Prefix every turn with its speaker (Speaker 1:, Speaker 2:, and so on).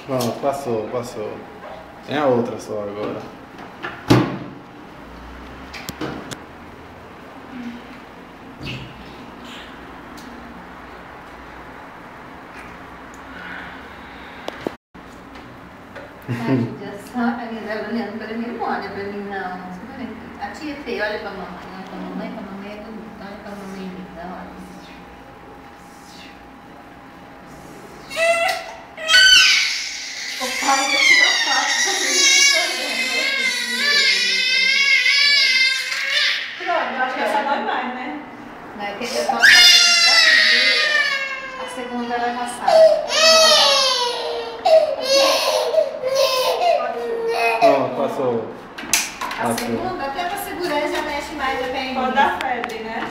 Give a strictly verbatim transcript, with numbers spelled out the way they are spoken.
Speaker 1: Pronto, passou, passou. Tem a outra só agora.
Speaker 2: A judiação, a Gisela olhando para mim, não olha para mim não. A tia é feia, olha para a mamãe, olha para a mamãe, para a mamãe é bonita, olha para a mamãe linda, olha. O pai vai tirar foto da
Speaker 3: Pronto, eu acho que essa dói mais, né?
Speaker 2: Não é que ele está fazendo da primeira, a segunda ela já sabe.
Speaker 1: Pronto, passou.
Speaker 2: A segunda, até para segurar, já mexe mais, já vem.
Speaker 3: Pode dar febre, né?